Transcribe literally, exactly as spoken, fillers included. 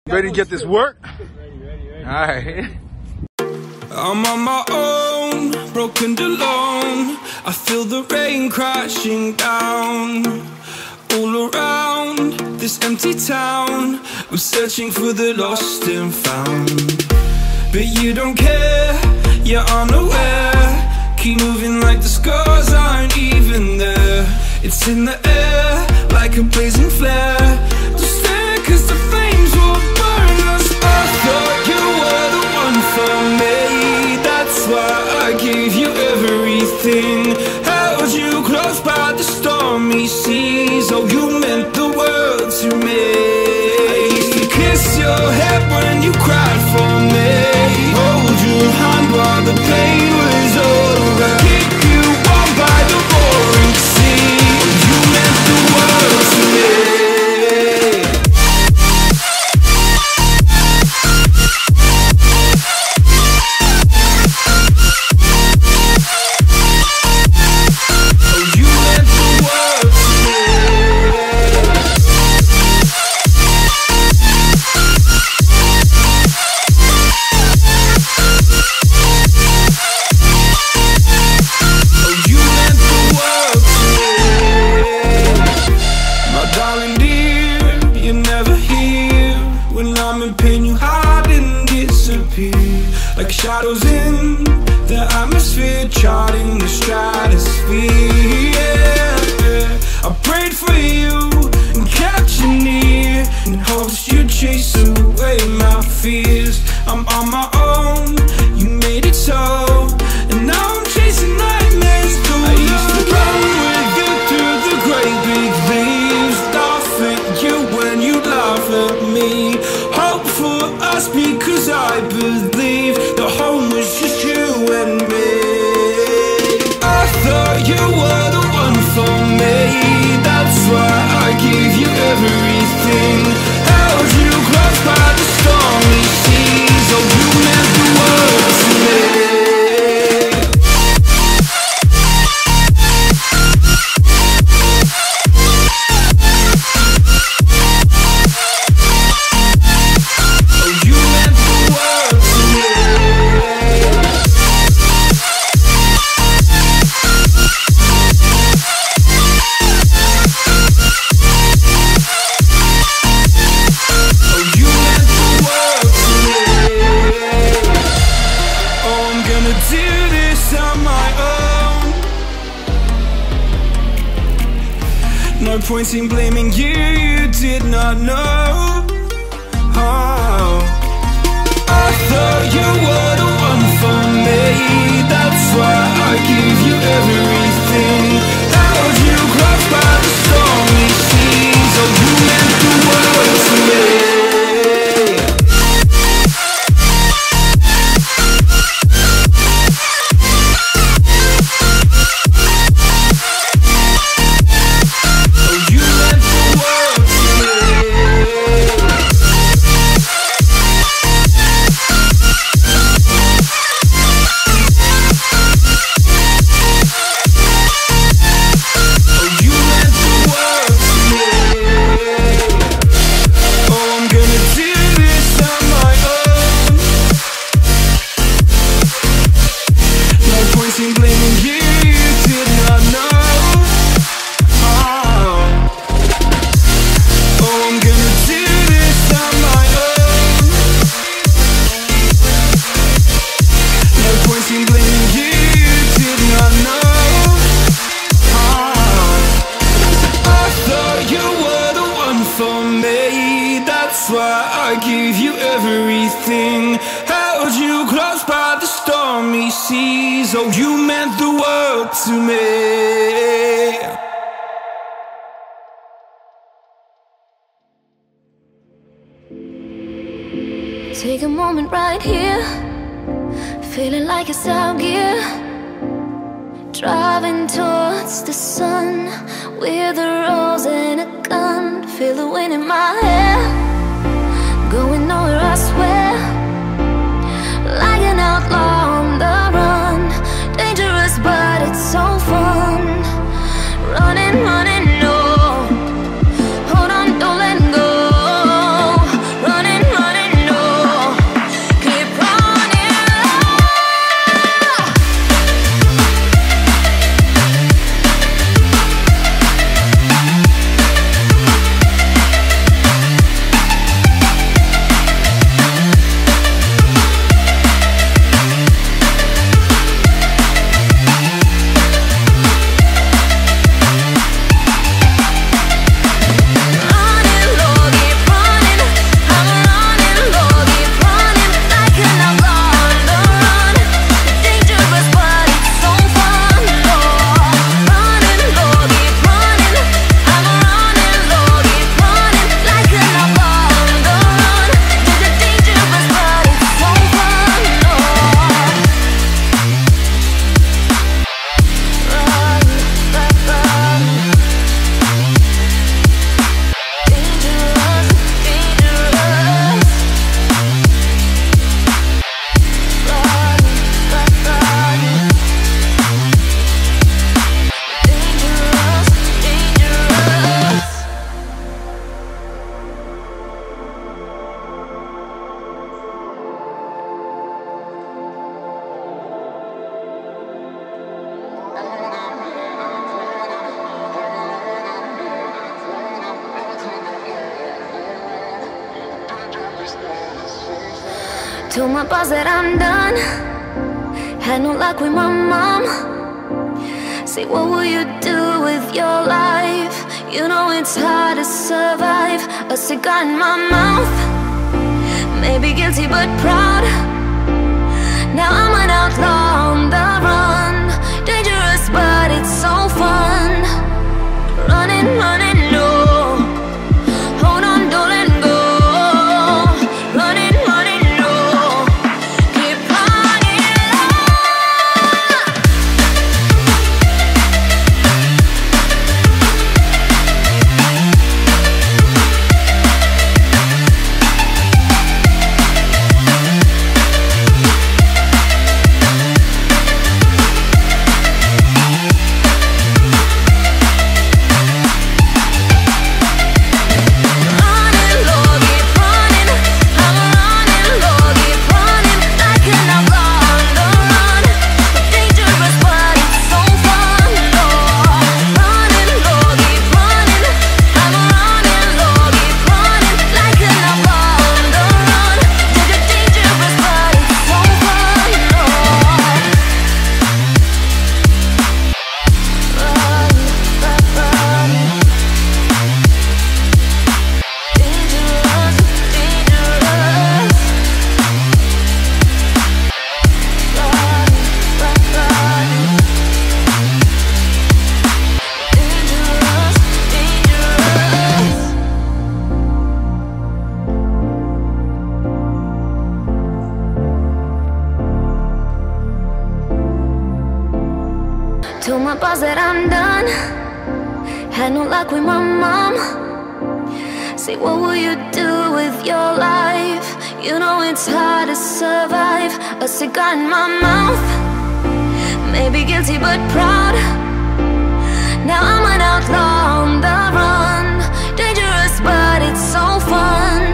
Ready to get this work? Ready, ready, ready. All right. I'm on my own, broken and alone. I feel the rain crashing down all around this empty town. I'm searching for the lost and found, but you don't care, you're unaware. Keep moving like the scars aren't even there. It's in the air like a blazing flare. Just stare cause the flames will burn us. I thought you were the one for me, that's why I gave you everything. Held you close by the stormy seas. Oh, you meant the world to me. I used to kiss your head when you cried for me, hold your hand while the pain was over, keep you warm by the roaring sea. Oh, you meant the world to me. Like shadows in the atmosphere, charting the stratosphere. Yeah. I prayed for you and kept you near in hopes you'd chase away my fears. I'm on my own, you made it so, and now I'm chasing nightmares too. I used to run with you through the great big leaves, laugh at you when you laugh at me. Hope for us because I believe the home was just you and me. I thought you were the one for me, that's why I gave you everything. Held you close by the stormy seas. Oh, you meant the world to me. No point in blaming you, you did not know. Oh, I thought you were the one for me, that's why I gave you everything. Held you close by the stormy seas. Oh, you meant the world to me. Oh, you meant the world to me. Take a moment right here, feeling like it's out gear, driving towards the sun with a rose and a gun. Feel the wind in my hair, going nowhere I swear, like an outlaw on the run. Dangerous but it's so fun, running, running, no, hold on, don't let go, running, running. Told my boss that I'm done. Had no luck with my mom. Say, what will you do with your life? You know it's hard to survive. A cigar in my mouth. Maybe guilty but proud. Now I'm an outlaw on the run. Dangerous but it's so fun. Running, running low. Hold on, don't let go. Running, running low. Keep running Told my boss that I'm done. Had no luck with my mom. Say, what will you do with your life? You know it's hard to survive. A cigar in my mouth. Maybe guilty but proud. Now I'm an outlaw on the run. Dangerous but it's so fun.